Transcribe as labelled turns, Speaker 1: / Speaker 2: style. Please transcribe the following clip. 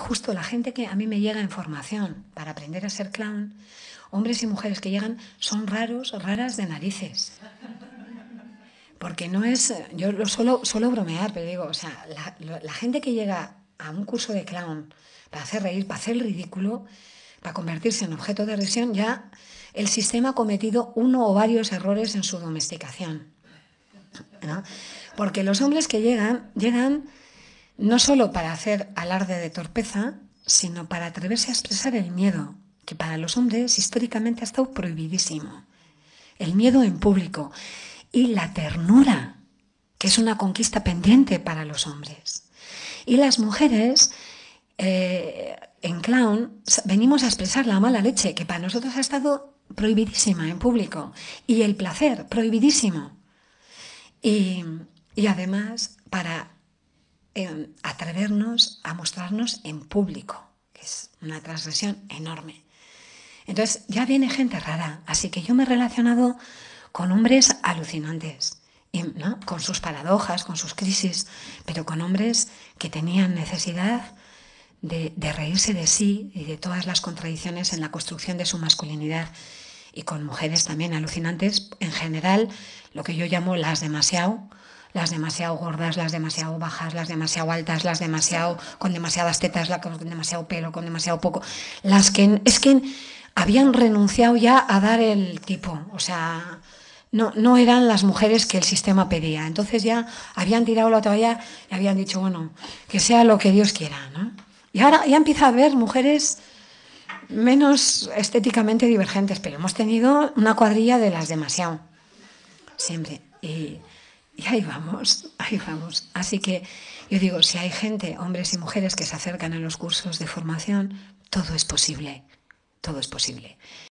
Speaker 1: justo la gente que a mí me llega en formación para aprender a ser clown, hombres y mujeres que llegan, son raras de narices. Porque no es, yo lo suelo bromear, pero digo, o sea, la gente que llega a un curso de clown para hacer reír, para hacer el ridículo, para convertirse en objeto de risión, ya el sistema ha cometido uno o varios errores en su domesticación, ¿no? Porque los hombres que llegan no solo para hacer alarde de torpeza, sino para atreverse a expresar el miedo, que para los hombres históricamente ha estado prohibidísimo. El miedo en público y la ternura, que es una conquista pendiente para los hombres. Y las mujeres, en clown, venimos a expresar la mala leche, que para nosotros ha estado prohibidísima en público, y el placer, prohibidísimo. Y además, para atrevernos a mostrarnos en público, que es una transgresión enorme. Entonces ya viene gente rara, así que yo me he relacionado con hombres alucinantes, ¿no? Con sus paradojas, con sus crisis, pero con hombres que tenían necesidad de reírse de sí y de todas las contradicciones en la construcción de su masculinidad, y con mujeres también alucinantes, en general, lo que yo llamo las demasiado gordas, las demasiado bajas, las demasiado altas, las demasiado con demasiadas tetas, con demasiado pelo, con demasiado poco, las que es que habían renunciado ya a dar el tipo, o sea, no eran las mujeres que el sistema pedía. Entonces ya habían tirado la toalla y habían dicho, bueno, que sea lo que Dios quiera, ¿no? Y ahora ya empieza a haber mujeres menos estéticamente divergentes, pero hemos tenido una cuadrilla de las demasiado, siempre. Y ahí vamos, ahí vamos. Así que yo digo, si hay gente, hombres y mujeres, que se acercan a los cursos de formación, todo es posible, todo es posible.